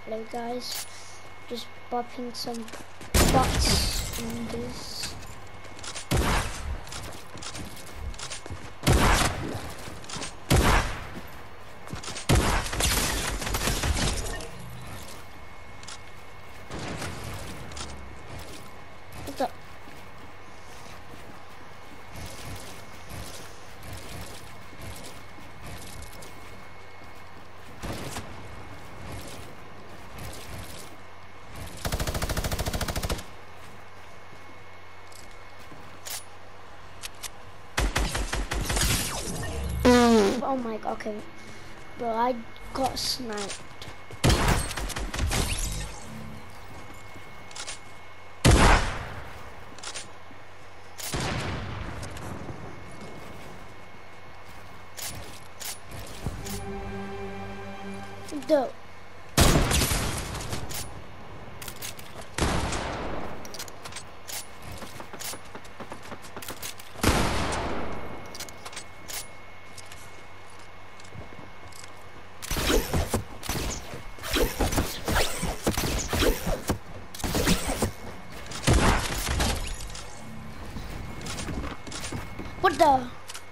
gameplay, guys. Just bopping some bots in this. What's up? Oh my god, okay. Bro, I got sniped. Dope. What the?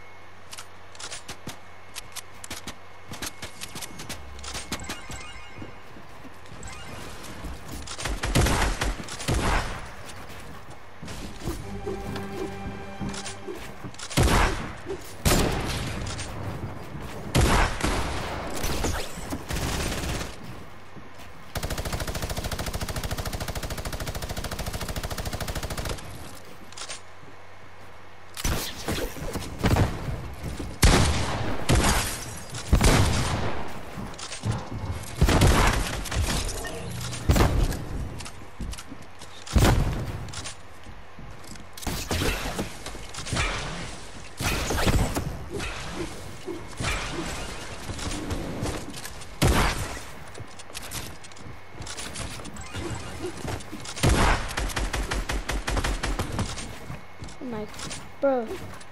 My bro.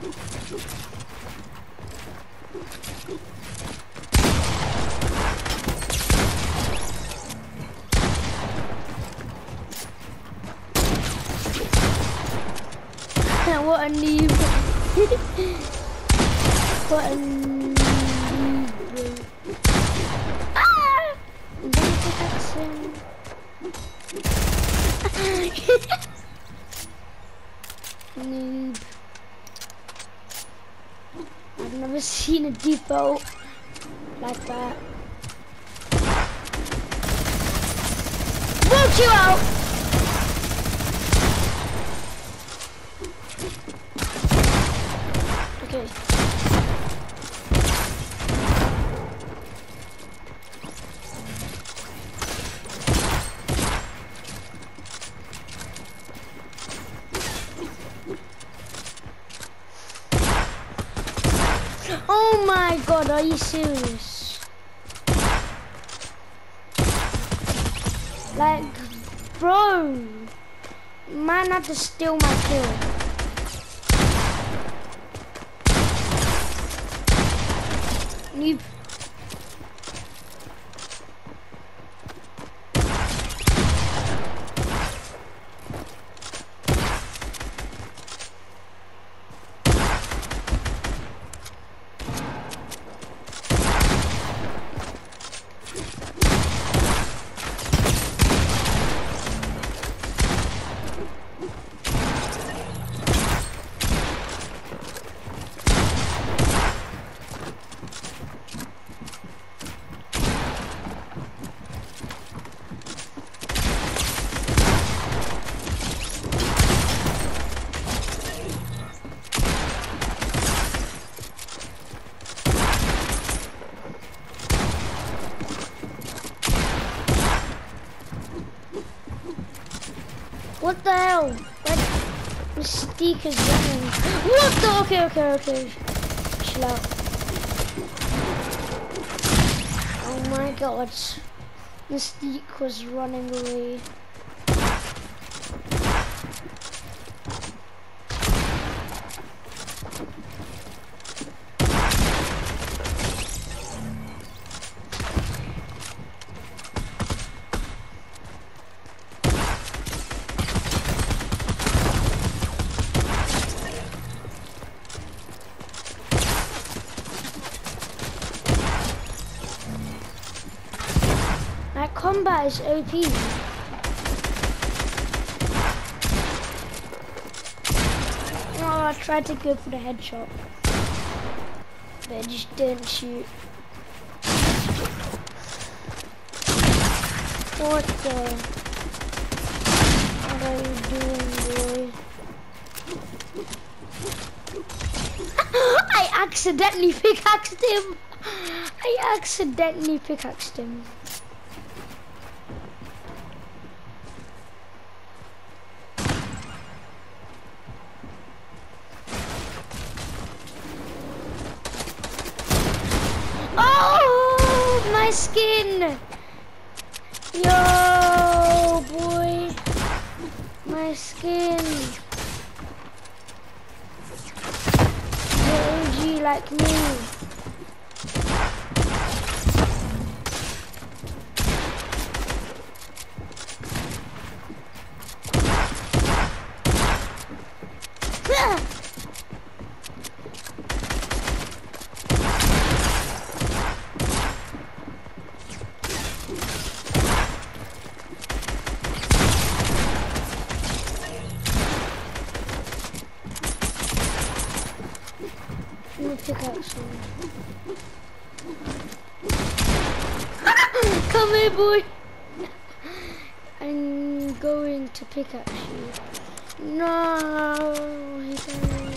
What a noob. What a noob. Ah! I'm gonna pickaxe him. Noob. I've never seen a default like that. Won't you out? Okay. Oh my god, are you serious? Like, bro, man had to steal my kill. Noob. What the hell? That Mystique is running. What the? Okay. Chill out. Oh my god. Mystique was running away. combat is OP. Oh, I tried to go for the headshot, but it just didn't shoot. What are you doing, boy? I accidentally pickaxed him. Oh, my skin. Yo, boy. My skin. You're OG like me. Pickaxe. Come here, boy. I'm going to pickaxe you. No, he died.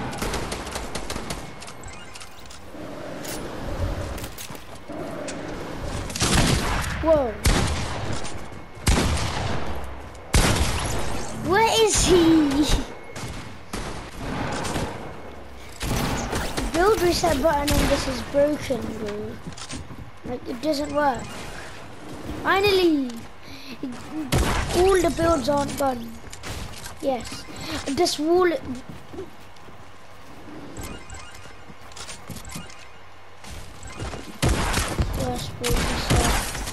Whoa. Where is he? Build reset button and this is broken, bro. Like, it doesn't work. Finally! All the builds aren't done. Yes. This wall... Yes, build reset.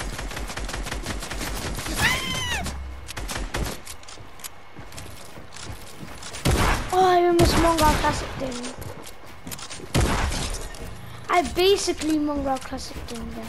Oh, I almost Mongrel Classic thing. I basically Mongrel Classic thing there.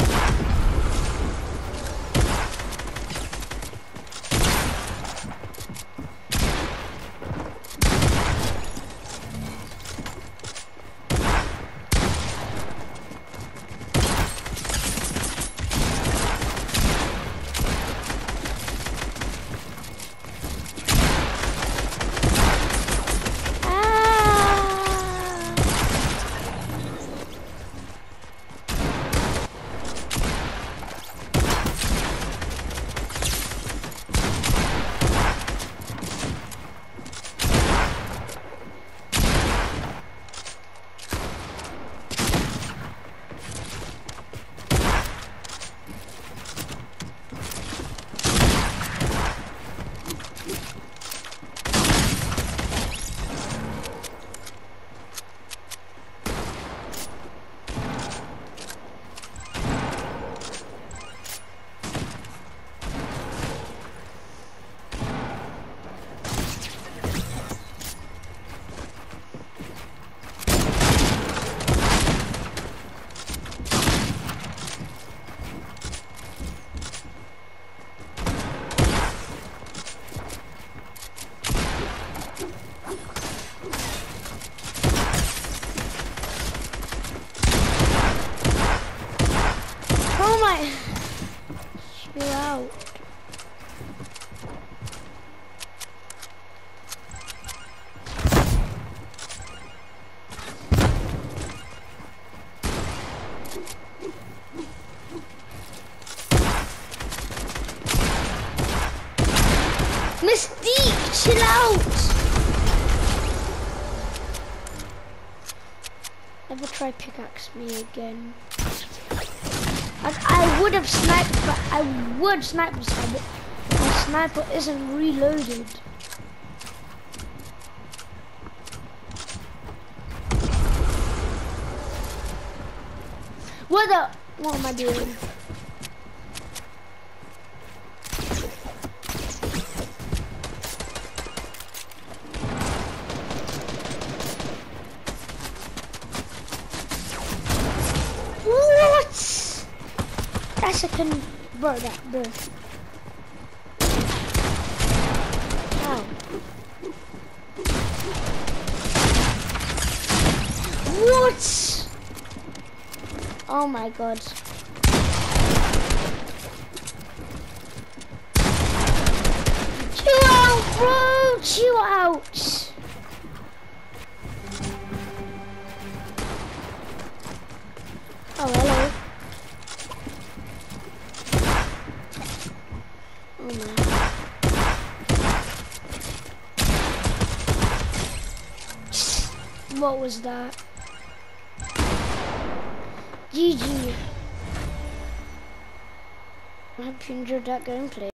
Chill out. Mystique, chill out. Never try pickaxe me again. I would have sniped, but I would snipe this time, but my sniper isn't reloaded. What am I doing? That's a Bro, that, bro. Ow. What? Oh my god. Chill out, bro! Chill out! Oh, hello. Oh man. What was that? GG. I hope you enjoyed that gameplay.